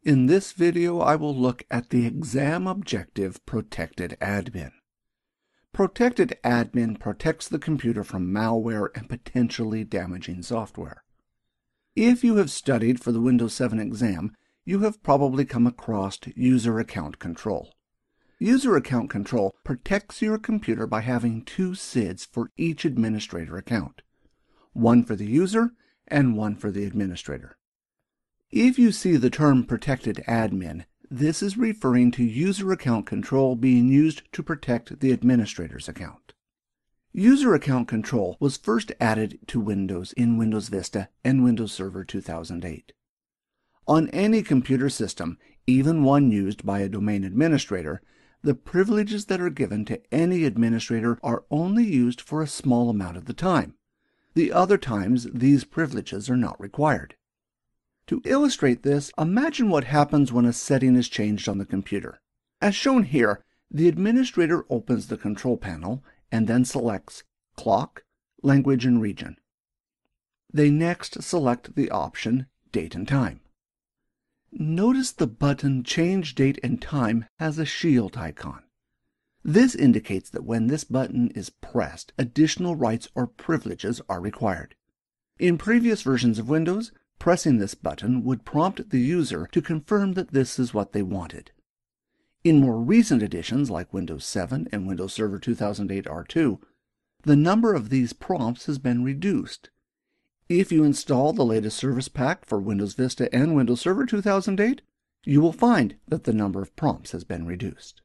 In this video, I will look at the exam objective Protected Admin. Protected Admin protects the computer from malware and potentially damaging software. If you have studied for the Windows 7 exam, you have probably come across User Account Control. User Account Control protects your computer by having two SIDs for each administrator account, one for the user and one for the administrator. If you see the term Protected Admin, this is referring to User Account Control being used to protect the administrator's account. User Account Control was first added to Windows in Windows Vista and Windows Server 2008. On any computer system, even one used by a domain administrator, the privileges that are given to any administrator are only used for a small amount of the time. The other times, these privileges are not required. To illustrate this, imagine what happens when a setting is changed on the computer. As shown here, the administrator opens the control panel and then selects Clock, Language and Region. They next select the option Date and Time. Notice the button Change Date and Time has a shield icon. This indicates that when this button is pressed, additional rights or privileges are required. In previous versions of Windows, pressing this button would prompt the user to confirm that this is what they wanted. In more recent editions like Windows 7 and Windows Server 2008 R2, the number of these prompts has been reduced. If you install the latest service pack for Windows Vista and Windows Server 2008, you will find that the number of prompts has been reduced.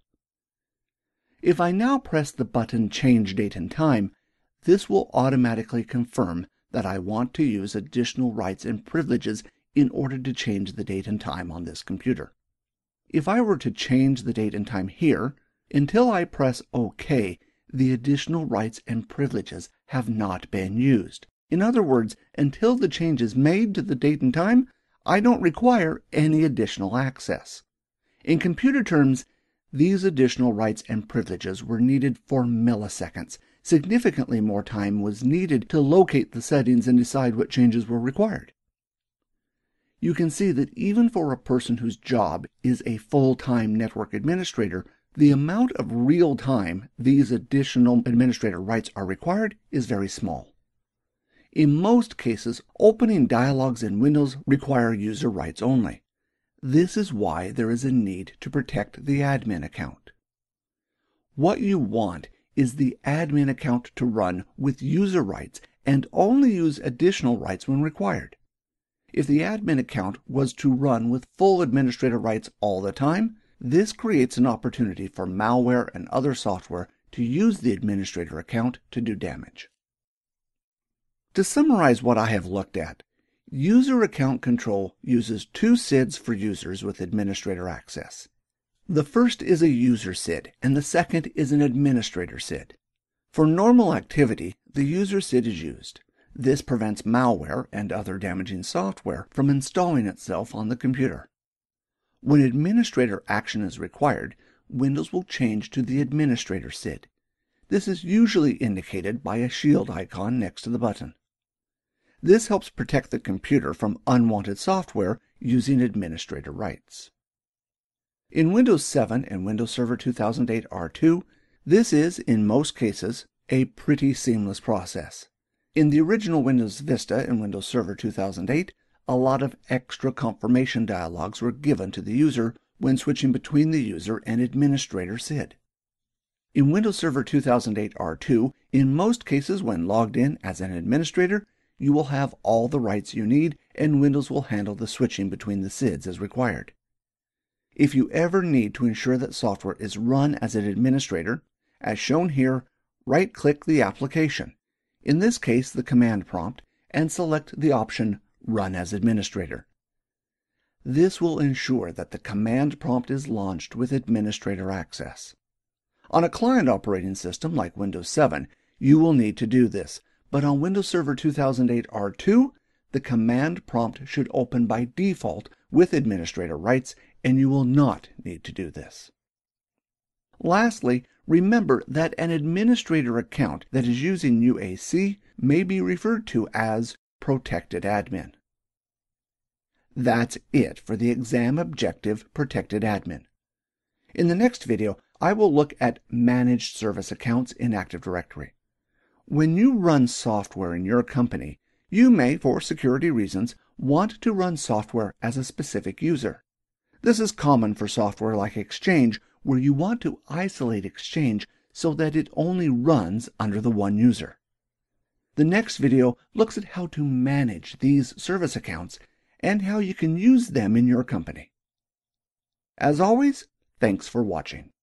If I now press the button Change Date and Time, this will automatically confirm that I want to use additional rights and privileges in order to change the date and time on this computer. If I were to change the date and time here, until I press OK, the additional rights and privileges have not been used. In other words, until the change is made to the date and time, I don't require any additional access. In computer terms, these additional rights and privileges were needed for milliseconds. Significantly more time was needed to locate the settings and decide what changes were required. You can see that even for a person whose job is a full-time network administrator, the amount of real time these additional administrator rights are required is very small. In most cases, opening dialogues in Windows require user rights only. This is why there is a need to protect the admin account. What you want is the admin account to run with user rights and only use additional rights when required. If the admin account was to run with full administrator rights all the time, this creates an opportunity for malware and other software to use the administrator account to do damage. To summarize what I have looked at, User Account Control uses two SIDs for users with administrator access. The first is a user SID, and the second is an administrator SID. For normal activity, the user SID is used. This prevents malware and other damaging software from installing itself on the computer. When administrator action is required, Windows will change to the administrator SID. This is usually indicated by a shield icon next to the button. This helps protect the computer from unwanted software using administrator rights. In Windows 7 and Windows Server 2008 R2, this is, in most cases, a pretty seamless process. In the original Windows Vista and Windows Server 2008, a lot of extra confirmation dialogues were given to the user when switching between the user and administrator SID. In Windows Server 2008 R2, in most cases when logged in as an administrator, you will have all the rights you need and Windows will handle the switching between the SIDs as required. If you ever need to ensure that software is run as an administrator, as shown here, right-click the application, in this case the command prompt, and select the option Run as Administrator. This will ensure that the command prompt is launched with administrator access. On a client operating system like Windows 7, you will need to do this, but on Windows Server 2008 R2, the command prompt should open by default with administrator rights, and you will not need to do this. Lastly, remember that an administrator account that is using UAC may be referred to as Protected Admin. That's it for the Exam Objective Protected Admin. In the next video, I will look at Managed Service Accounts in Active Directory. When you run software in your company, you may, for security reasons, want to run software as a specific user. This is common for software like Exchange, where you want to isolate Exchange so that it only runs under the one user. The next video looks at how to manage these service accounts and how you can use them in your company. As always, thanks for watching.